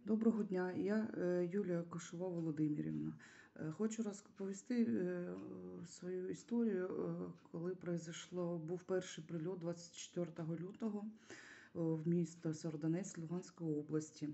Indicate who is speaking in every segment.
Speaker 1: Доброго дня, я Юлія Кошова Володимирівна. Хочу розповісти свою історію, коли був перший прильот 24 лютого в місто Сєвєродонецьк Луганської області.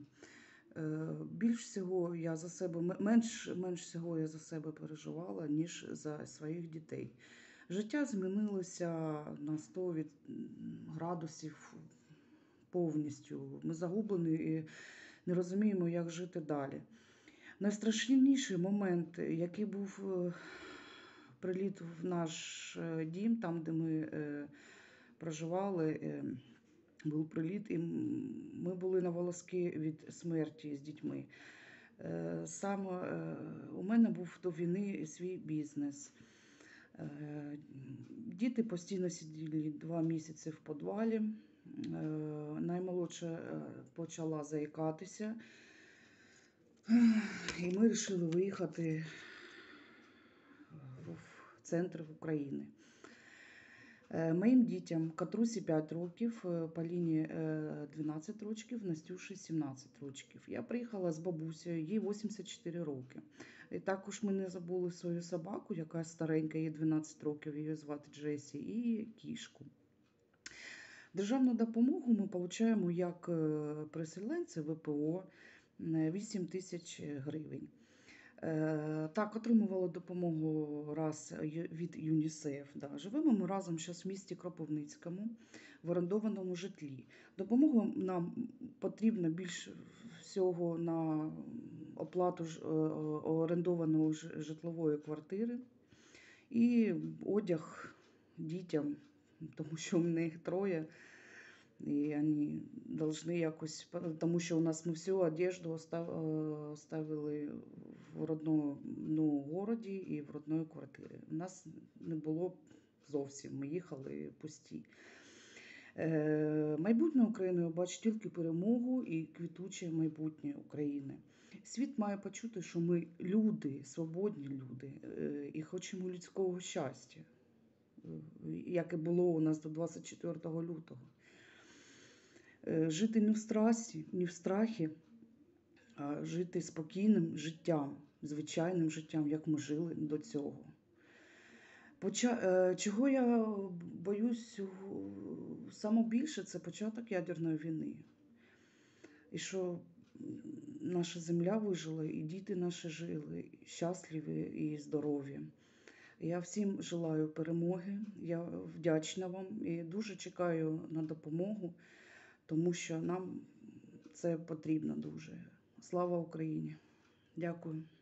Speaker 1: Менш всього я за себе переживала, ніж за своїх дітей. Життя змінилося на 100 градусів повністю. Ми загублені і не розуміємо, як жити далі. Найстрашніший момент, який був приліт в наш дім, там, де ми проживали, був приліт, і ми були на волоски від смерті з дітьми. Саме у мене був до війни свій бізнес. Діти постійно сиділи 2 місяці в підвалі. Наймолодша почала заїкатися, і ми вирішили виїхати в центр України. Моїм дітям, Катрусі 5 років, Поліні 12 років, Настюші 17 років. Я приїхала з бабусею, їй 84 роки. І також ми не забули свою собаку, яка старенька, їй 12 років, її звати Джесі, і кішку. Державну допомогу ми отримуємо як переселенці ВПО 8 тисяч гривень. Так, отримувала допомогу раз від ЮНІСЕФ. Да. Живемо ми разом зараз в місті Кропивницькому, в орендованому житлі. Допомога нам потрібна більш всього на оплату орендованої житлової квартири і одяг дітям, тому що в них 3, і вони повинні якось, тому що у нас ми всю одежду оставили в родному місті і в родної квартирі. У нас не було зовсім, ми їхали пусті. Майбутнє України бачить тільки перемогу і квітуче майбутнє України. Світ має почути, що ми люди, свободні люди, і хочемо людського щастя, як і було у нас до 24 лютого. Жити не в страсі, не в страхі, а жити спокійним життям, звичайним життям, як ми жили до цього. Чого я боюсь саме більше, це початок ядерної війни. І що наша земля вижила, і діти наші жили щасливі і здорові. Я всім желаю перемоги, я вдячна вам і дуже чекаю на допомогу, тому що нам це потрібно дуже. Слава Україні! Дякую.